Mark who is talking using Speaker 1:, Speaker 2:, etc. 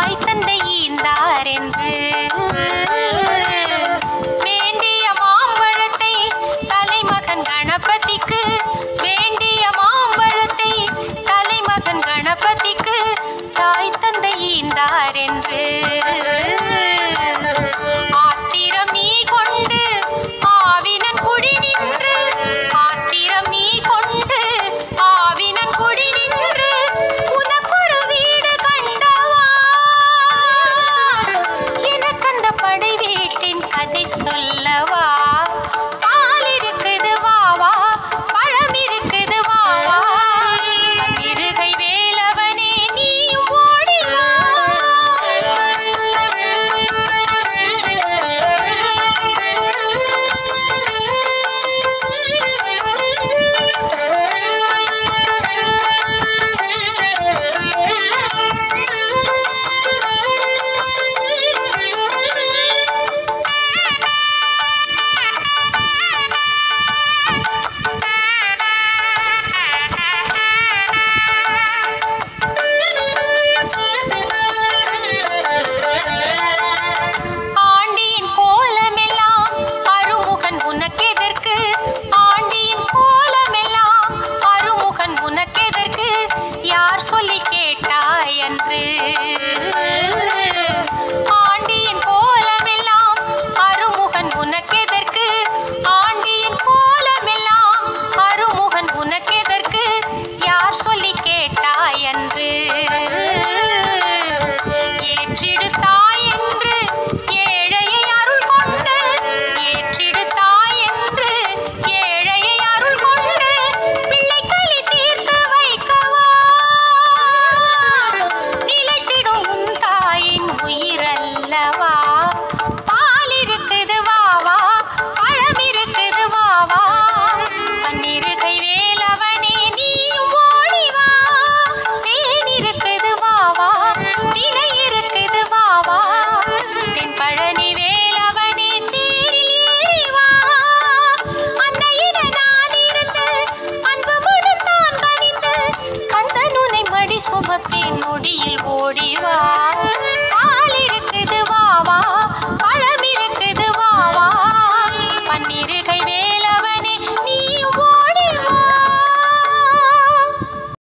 Speaker 1: தாய் தந்தை ஈந்தார் என்று வேண்டிய மாம்பழத்தை தலைமகன் கணபதிக்கு வேண்டிய மாம்பழத்தை தலைமகன் கணபதிக்கு தாய் தந்தை ஈந்தார் என்று ஆத்திரம் நீ கொண்டு ஆவினன் குடி நின்று ஆத்திரம் நீ கொண்டு ஆவினன் குடி நின்று உனக்கொரு வீடு கண்டவா எனக்கந்த படை வீட்டின் கதை சொல்லவா பால் இருக்குது வாவா பழம் இருக்குது வாவா இருகை வேலவனே நீ ஓடிவா ஆண்டியின் கோலமெல்லாம் அருமுகன் உனக்கெதற்கு ஆண்டியின் கோலமெல்லாம் அருமுகன் உனக்கெதற்கு யார் சொல்லி கேட்டாய் என்று ஆண்டியின் கோலமெல்லாம் அருமுகன் உனக்கெதற்கு ஆண்டியின் கோலமெல்லாம் அருமுகன் உனக்கெதற்கு யார் சொல்லி கேட்டாய் என்று ஏற்றிடுத்தாய் என்று ஏழையை அருள் கொண்டு ஏற்றிடுத்தாய் என்று ஏழையை அருள் கொண்டு பிள்ளைகளை தீர்த்து வைக்கவா நிலைத்திடும் உன் தாயின் உயிரல்லவா பால் இருக்குது வாவா பழம் இருக்குது வாவா பன்னிருகை வேலவனே நீயும் ஓடிவா தேன் இருக்குது வாவா தினை இருக்குது வாவா தென் பழனி வேலவனே தேரில் ஏறிவா அன்னையிட நான் இருந்து அன்பு முகம் தான் கனிந்து கந்தன் உன்னை மடி சுமப்பேன் நொடியில் ஓடிவா